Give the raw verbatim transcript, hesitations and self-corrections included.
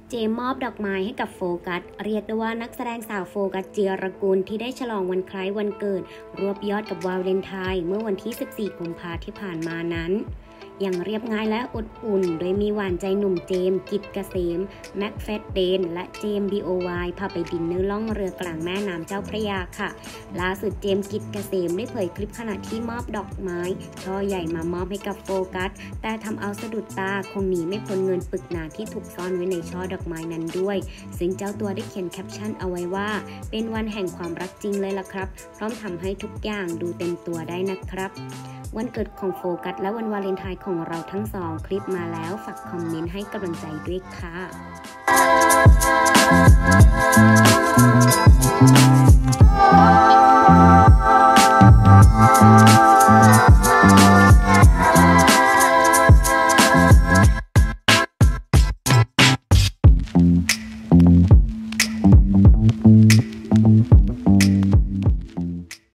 เจมมอบดอกไม้ให้กับโฟกัสเรียกได้ว่านักแสดงสาวโฟกัสเจียรกุลที่ได้ฉลองวันคล้ายวันเกิดรวบยอดกับวาเลนไทน์เมื่อวันที่สิบสี่กุมภาพันธ์ที่ผ่านมานั้นยังเรียบง่ายและอบอุ่นโดยมีหวานใจหนุ่มเจมกิจเกษมแม็กเฟดเดนและเจม บี โอ วาย พาไปดินเนอร์ล่องเรือกลางแม่น้ำเจ้าพระยาค่ะล่าสุดเจมกิจเกษมได้เผยคลิปขณะที่มอบดอกไม้ช่อใหญ่มามอบให้กับโฟกัสแต่ทำเอาสะดุดตาคงหนีไม่พ้นเงินปึกหนาที่ถูกซ่อนไว้ในช่อดอกไม้นั้นด้วยซึ่งเจ้าตัวได้เขียนแคปชั่นเอาไว้ว่าเป็นวันแห่งความรักจริงเลยล่ะครับพร้อมทำให้ทุกอย่างดูเต็มตัวได้นะครับวันเกิดของโฟกัสและวันวาเลนไทน์ของเราทั้งสองคลิปมาแล้วฝากคอมเมนต์ให้กำลังใจด้วยค่ะ